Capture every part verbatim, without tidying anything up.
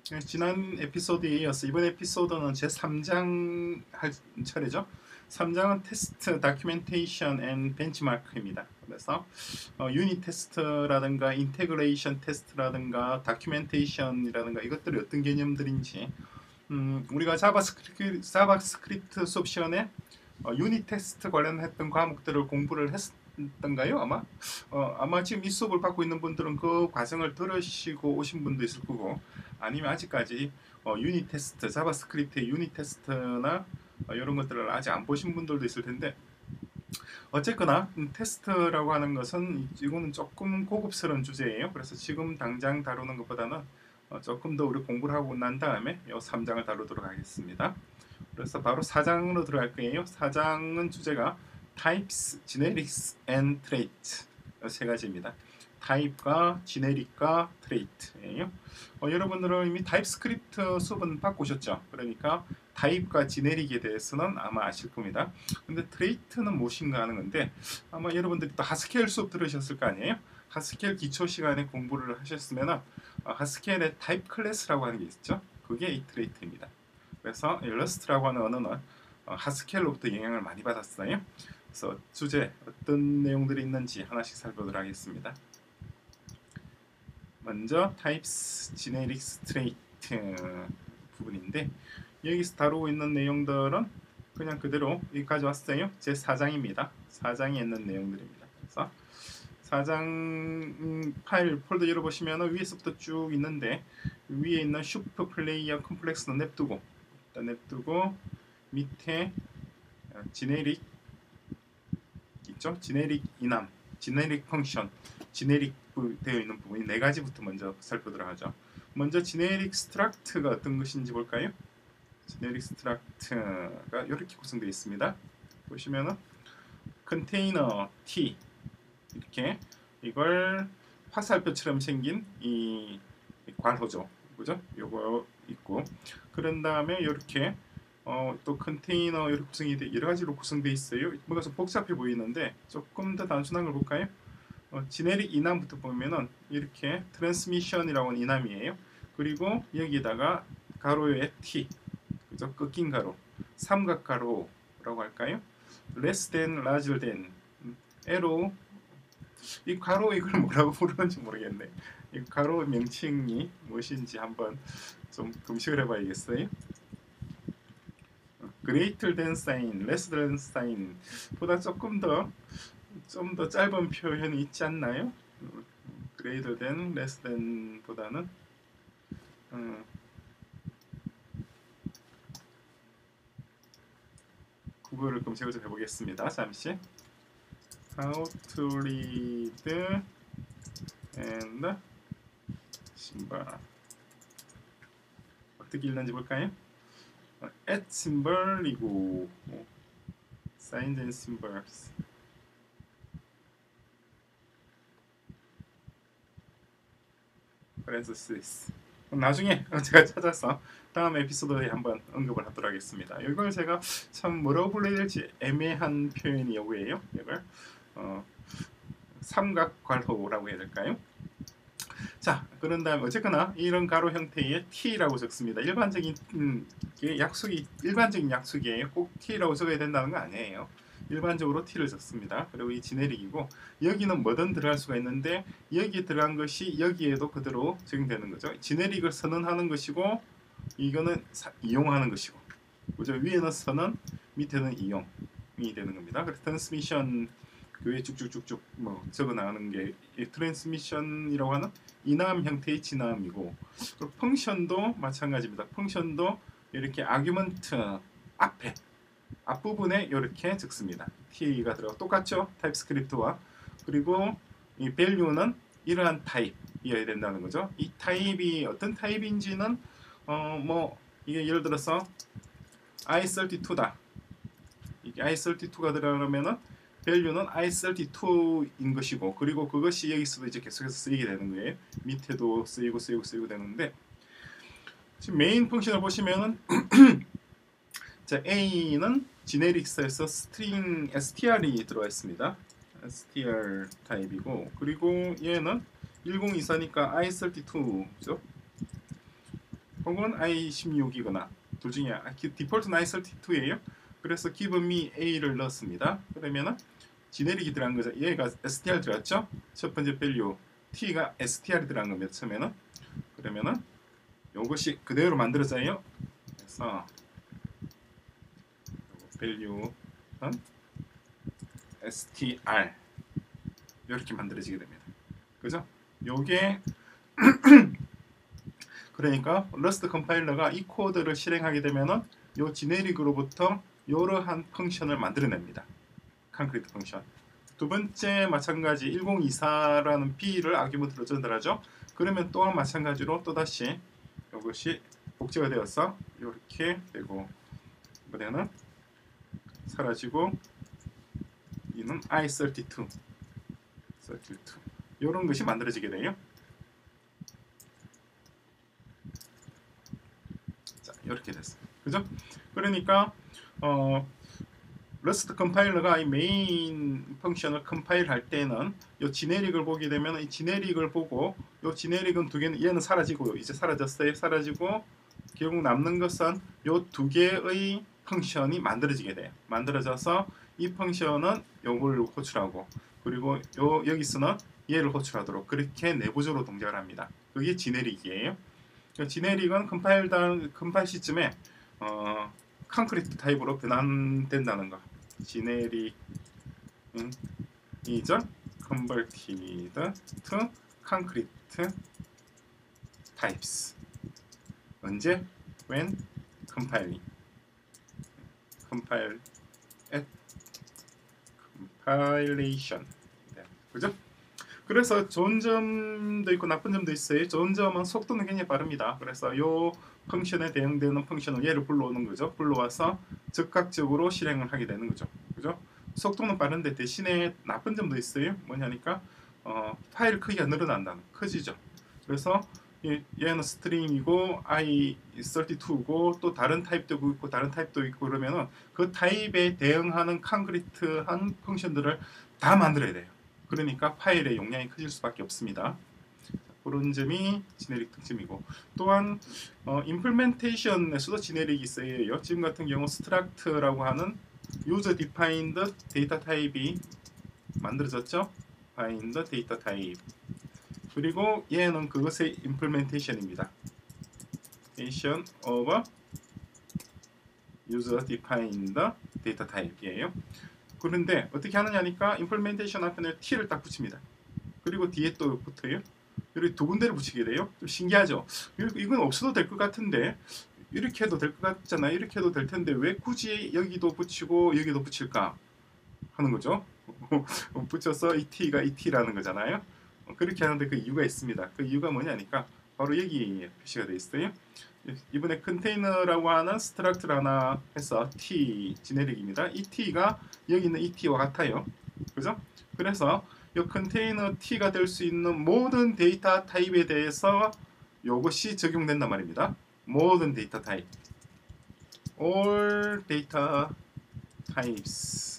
지난 에피소드에 이어서 이번 에피소드는 제삼 장 할 차례죠. 삼 장은 테스트, 다큐멘테이션 앤 벤치마크입니다. 그래서 어, 유닛 테스트라든가 인테그레이션 테스트라든가 다큐멘테이션이라든가 이것들이 어떤 개념들인지 음, 우리가 자바스크립트, 자바스크립트 수업 시간에 어, 유닛 테스트 관련했던 과목들을 공부를 했던가요? 아마 어, 아마 지금 이 수업을 받고 있는 분들은 그 과정을 들으시고 오신 분도 있을 거고, 아니면 아직까지 어, 유닛 테스트, 자바스크립트의 유닛 테스트나 어, 이런 것들을 아직 안 보신 분들도 있을 텐데, 어쨌거나 음, 테스트라고 하는 것은 이거는 조금 고급스러운 주제예요. 그래서 지금 당장 다루는 것보다는 어, 조금 더 우리 공부를 하고 난 다음에 이 삼 장을 다루도록 하겠습니다. 그래서 바로 사 장으로 들어갈 거예요. 사 장은 주제가 Types, Generics and Trait 세 가지입니다. 타입과 지네릭과 트레이트예요. 어, 여러분들은 이미 타입스크립트 수업은 받고 오셨죠? 그러니까 타입과 지네릭에 대해서는 아마 아실 겁니다. 근데 트레이트는 무엇인가 하는 건데, 아마 여러분들이 또 하스켈 수업 들으셨을 거 아니에요? 하스켈 기초 시간에 공부를 하셨으면 어, 하스켈의 타입 클래스라고 하는 게 있죠. 그게 이 트레이트입니다. 그래서 러스트라고 하는 언어는 어, 하스켈로부터 영향을 많이 받았어요. 그래서 주제 어떤 내용들이 있는지 하나씩 살펴보도록 하겠습니다. 먼저 Types, Generics, Trait 부분인데, 여기서 다루고 있는 내용들은 그냥 그대로 여기 가져왔어요. 제사 장입니다. 사 장에 있는 내용들입니다. 그래서 사 장 파일 폴더 열어보시면 위에서부터 쭉 있는데, 위에 있는 슈퍼 플레이어 컴플렉스는 냅두고 일단 냅두고 밑에 지네릭 있죠? 지네릭 이남, 지네릭 펑션, 지네릭 되어 있는 부분이 네 가지부터 먼저 살펴보도록 하죠. 먼저 지네릭 스트럭트가 어떤 것인지 볼까요? 지네릭 스트럭트가 이렇게 구성되어 있습니다. 보시면은 컨테이너 T 이렇게, 이걸 화살표처럼 생긴 이 괄호죠, 그죠? 요거 있고, 그런 다음에 이렇게 어, 또 컨테이너 이렇게 구성이 돼, 여러 가지로 구성되어 있어요. 뭔가 좀 복잡해 보이는데 조금 더 단순한 걸 볼까요? 어, 지네릭 이남부터 보면은 이렇게 트랜스미션이라고 하는 이남이에요. 그리고 여기다가 가로에 T, 그죠? 꺾인 가로, 삼각 가로라고 할까요? less than, larger than, arrow. 이 가로 이걸 뭐라고 부르는지 모르겠네. 이 가로 명칭이 무엇인지 한번 좀 검색을 해봐야겠어요. greater than sign, less than sign 보다 조금 더 좀 더 짧은 표현이 있지 않나요? greater than, less than 보다는 음, 구글을 검색을 좀 해보겠습니다. 잠시. How to read and symbol. 어떻게 읽는지 볼까요? at symbol이고 signs and symbols. parenthesis. 나중에 제가 찾아서 다음 에피소드에 한번 언급을 하도록 하겠습니다. 이걸 제가 참 뭐라고 불러야 될지 애매한 표현이 여기에요. 이걸 어, 삼각 괄호라고 해야 될까요? 자, 그런 다음에 어쨌거나 이런 가로 형태의 T라고 적습니다. 일반적인 음, 약속이 일반적인 약속이에요. 꼭 T라고 적어야 된다는 거 아니에요. 일반적으로 T를 적습니다. 그리고 이 지네릭이고, 여기는 뭐든 들어갈 수가 있는데 여기에 들어간 것이 여기에도 그대로 적용되는 거죠. 지네릭을 선언하는 것이고 이거는 사, 이용하는 것이고, 그죠? 위에는 선언, 밑에는 이용이 되는 겁니다. 그래서 트랜스미션 그 쭉쭉쭉쭉 뭐 적어 나가는 게 트랜스미션이라고 하는 이남 형태의 진함이고, 그리고 펑션도 마찬가지입니다. 펑션도 이렇게 아규먼트 앞에 앞부분에 이렇게 적습니다. T가 들어가 똑같죠? 타입스크립트와. 그리고 이 value는 이러한 타입이어야 된다는 거죠. 이 타입이 어떤 타입인지는 어 뭐 이게 예를 들어서 아이 삼십이다. 이게 아이 삼십이가 들어가면은 value는 아이 삼십이인 것이고, 그리고 그것이 여기서도 이제 계속해서 쓰이게 되는 거예요. 밑에도 쓰이고 쓰이고 쓰이고 되는데, 지금 메인 펑션을 보시면은 자, A는 지네릭스에서 스트링 에스티알이 들어가 있습니다. 에스티알 타입이고, 그리고 얘는 천이십사니까 아이 삼십이죠. 혹은 아이 십육이거나 둘 중에 디폴트는 아이 삼십이에요. 그래서 give me a를 넣었습니다. 그러면은 지네릭이 들어간 거죠. 얘가 에스티알 들어갔죠. 첫 번째 value t가 에스티알이 들어간 겁니다. 처음에는. 그러면은 이것이 그대로 만들어져요. 그래서 value는 str 이렇게 만들어지게 됩니다. 그죠? 요게 그러니까 러스트 컴파일러가 이 코드를 실행하게 되면은 요 지네릭으로부터 이러한 펑션을 만들어냅니다. 콘크리트 펑션. 두 번째 마찬가지 천이십사라는 b를 아규먼트로 전달하죠. 그러면 또한 마찬가지로 또다시 이것이 복제가 되어서 이렇게 되고 이번에는 사라지고 이는 아이 삼십이 삼십이 이런 것이 만들어지게 돼요. 자, 이렇게 됐어요. 그죠? 그러니까 어, 러스트 컴파일러가 이 메인 펑션을 컴파일 할 때는 이 지네릭을 보게 되면 이 지네릭을 보고 이 지네릭은 두 개는 얘는 사라지고요. 이제 사라졌어요. 사라지고 결국 남는 것은 이 두 개의 펑션이 만들어지게 돼요. 만들어져서 이 펑션은 요걸 호출하고 그리고 요 여기서는 얘를 호출하도록 그렇게 내부적으로 동작을 합니다. 그게 지네릭이에요. 지네릭은 컴파일 단 컴파일 시점에 어, 콘크리트 타입으로 변환된다는 거. 지네릭 음, 이전 converted to concrete types. 언제? when compiling. compile at compilation. 네, 그죠? 그래서 좋은 점도 있고 나쁜 점도 있어요. 좋은 점은 속도는 굉장히 빠릅니다. 그래서 이 펑션에 대응되는 펑션을 얘를 불러오는 거죠. 불러와서 즉각적으로 실행을 하게 되는 거죠. 그죠? 속도는 빠른데 대신에 나쁜 점도 있어요. 뭐냐니까 어, 파일 크기가 늘어난다는 커지죠. 그래서 얘는 스트링이고 아이 삼십이고 또 다른 타입도 있고 다른 타입도 있고 그러면은 그 타입에 대응하는 콘크리트한 펑션들을 다 만들어야 돼요. 그러니까 파일의 용량이 커질 수밖에 없습니다. 그런 점이 지네릭 특징이고 또한 어, 임플멘테이션에서도 지네릭이 있어요. 지금 같은 경우 스트럭트라고 하는 유저 디파인드 데이터 타입이 만들어졌죠. find 데이터 타입. 그리고 얘는 그것의 임플멘테이션입니다. implementation of user defined data type이에요. 그런데 어떻게 하느냐니까 임플멘테이션 앞에는 t를 딱 붙입니다. 그리고 뒤에 또 붙어요. 그리고 두 군데를 붙이게 돼요. 좀 신기하죠. 이건 없어도 될 것 같은데 이렇게 해도 될 것 같잖아. 이렇게 해도 될 텐데 왜 굳이 여기도 붙이고 여기도 붙일까 하는 거죠. 붙여서 이 t가 이 t라는 거잖아요. 그렇게 하는데 그 이유가 있습니다. 그 이유가 뭐냐니까 바로 여기 표시가 되어 있어요. 이번에 컨테이너라고 하는 스트럭트를 하나 해서 t 지네릭입니다. 이 t가 여기 있는 이 t와 같아요. 그죠? 그래서 이 컨테이너 t가 될 수 있는 모든 데이터 타입에 대해서 이것이 적용된단 말입니다. 모든 데이터 타입, all data types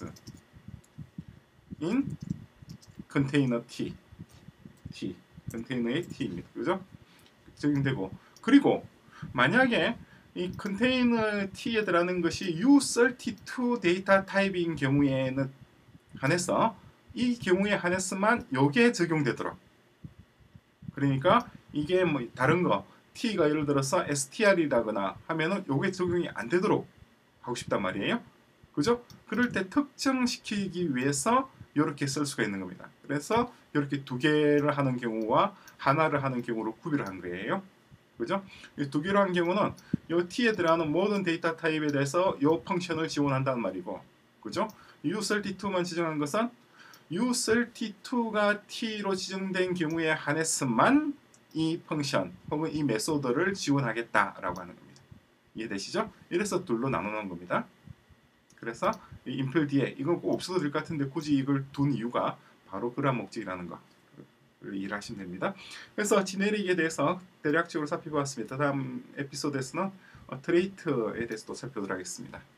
in container t, t 컨테이너의 t입니다. 그죠? 적용되고 그리고 만약에 이 컨테이너 t에 들어가는 것이 유 삼십이 데이터 타입인 경우에는 한해서 이 경우에 한해서만 요게 적용되도록. 그러니까 이게 뭐 다른 거 t가 예를 들어서 에스티알이라거나 하면은 요게 적용이 안 되도록 하고 싶단 말이에요. 그죠? 그럴 때 특정시키기 위해서 이렇게 쓸 수가 있는 겁니다. 그래서 이렇게 두 개를 하는 경우와 하나를 하는 경우로 구별을 한 거예요. 그죠? 이 두 개로 한 경우는 이 t에 들어가는 모든 데이터 타입에 대해서 이 펑션을 지원한다는 말이고, 그죠? 유 삼십이만 지정한 것은 유 삼십이가 t로 지정된 경우에 한해서만 이 펑션 혹은 이 메소드를 지원하겠다라고 하는 겁니다. 이해되시죠? 이래서 둘로 나누는 겁니다. 그래서 이 임플 뒤에 이건 꼭 없어도 될 것 같은데 굳이 이걸 둔 이유가 바로 그러한 목적이라는 거 이해하시면 됩니다. 그래서 지네릭에 대해서 대략적으로 살펴보았습니다. 다음 에피소드에서는 트레이트에 대해서 또 살펴보도록 하겠습니다.